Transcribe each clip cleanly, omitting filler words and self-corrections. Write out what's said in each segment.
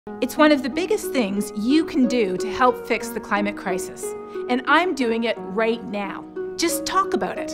It's one of the biggest things you can do to help fix the climate crisis. And I'm doing it right now. Just talk about it.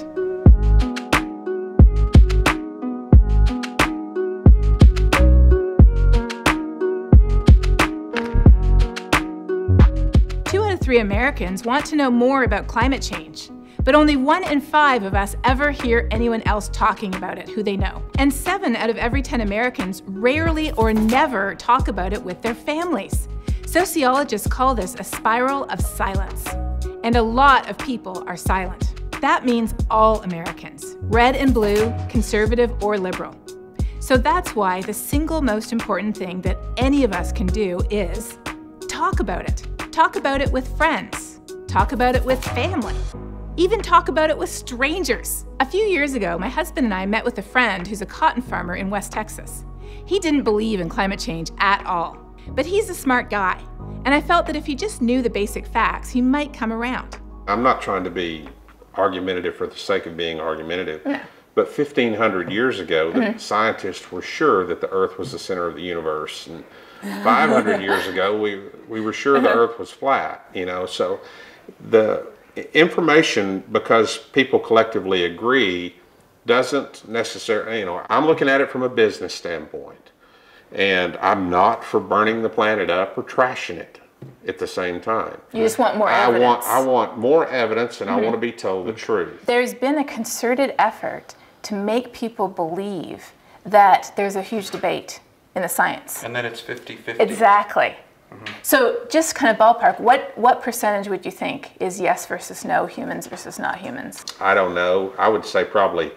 Two out of 3 Americans want to know more about climate change. But only 1 in 5 of us ever hear anyone else talking about it who they know. And 7 out of every 10 Americans rarely or never talk about it with their families. Sociologists call this a spiral of silence. And a lot of people are silent. That means all Americans, red and blue, conservative or liberal. So that's why the single most important thing that any of us can do is talk about it. Talk about it with friends. Talk about it with family. Even talk about it with strangers. A few years ago, my husband and I met with a friend who's a cotton farmer in West Texas. He didn't believe in climate change at all, but he's a smart guy. And I felt that if he just knew the basic facts, he might come around. I'm not trying to be argumentative for the sake of being argumentative, no. But 1,500 years ago, the scientists were sure that the Earth was the center of the universe. And 500 years ago, we were sure the Earth was flat, you know, so the information, because people collectively agree, doesn't necessarily, you know, I'm looking at it from a business standpoint, and I'm not for burning the planet up or trashing it at the same time. You just want more evidence. I want more evidence, and I want to be told the truth. There's been a concerted effort to make people believe that there's a huge debate in the science. And then it's 50-50. Exactly. So just kind of ballpark, what percentage would you think is yes versus no, humans versus not humans? I don't know. I would say probably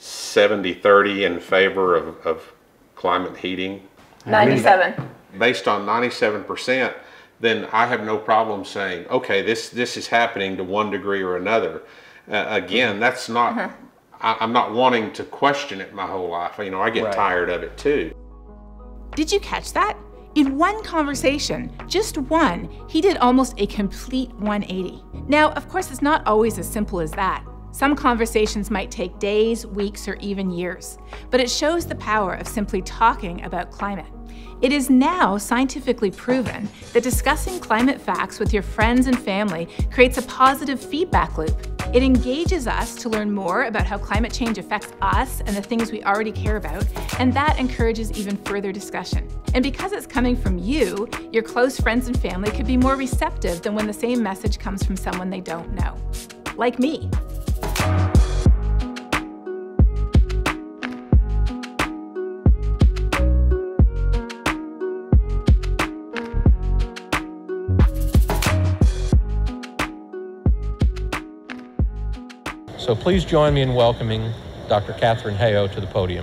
70-30 in favor of climate heating. 97. Based on 97%, then I have no problem saying, okay, this is happening to one degree or another. Again, that's not, I'm not wanting to question it my whole life. You know, I get tired of it too. Did you catch that? In one conversation, just one, he did almost a complete 180. Now, of course, it's not always as simple as that. Some conversations might take days, weeks, or even years, but it shows the power of simply talking about climate. It is now scientifically proven that discussing climate facts with your friends and family creates a positive feedback loop. It engages us to learn more about how climate change affects us and the things we already care about, and that encourages even further discussion. And because it's coming from you, your close friends and family could be more receptive than when the same message comes from someone they don't know. Like me. So please join me in welcoming Dr. Katharine Hayhoe to the podium.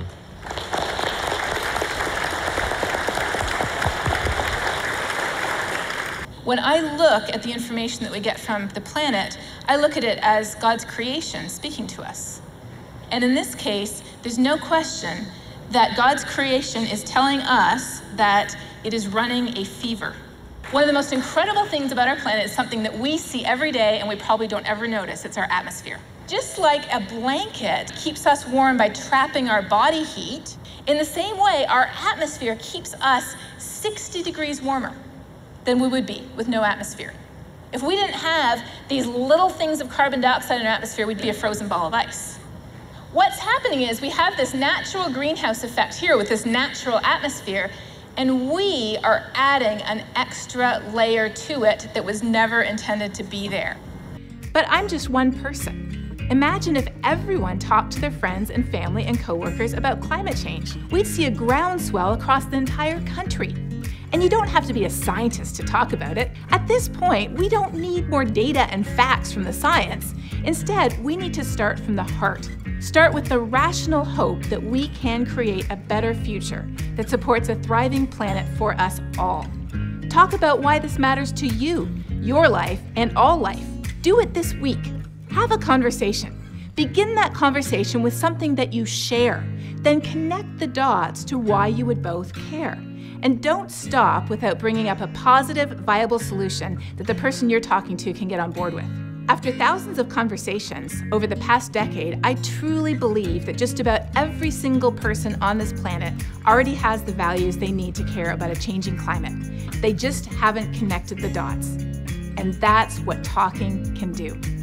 When I look at the information that we get from the planet, I look at it as God's creation speaking to us. And in this case, there's no question that God's creation is telling us that it is running a fever. One of the most incredible things about our planet is something that we see every day and we probably don't ever notice. It's our atmosphere. Just like a blanket keeps us warm by trapping our body heat, in the same way, our atmosphere keeps us 60 degrees warmer than we would be with no atmosphere. If we didn't have these little things of carbon dioxide in our atmosphere, we'd be a frozen ball of ice. What's happening is we have this natural greenhouse effect here with this natural atmosphere, and we are adding an extra layer to it that was never intended to be there. But I'm just one person. Imagine if everyone talked to their friends and family and coworkers about climate change. We'd see a groundswell across the entire country. And you don't have to be a scientist to talk about it. At this point, we don't need more data and facts from the science. Instead, we need to start from the heart. Start with the rational hope that we can create a better future that supports a thriving planet for us all. Talk about why this matters to you, your life, and all life. Do it this week. Have a conversation. Begin that conversation with something that you share. Then connect the dots to why you would both care. And don't stop without bringing up a positive, viable solution that the person you're talking to can get on board with. After thousands of conversations over the past decade, I truly believe that just about every single person on this planet already has the values they need to care about a changing climate. They just haven't connected the dots. And that's what talking can do.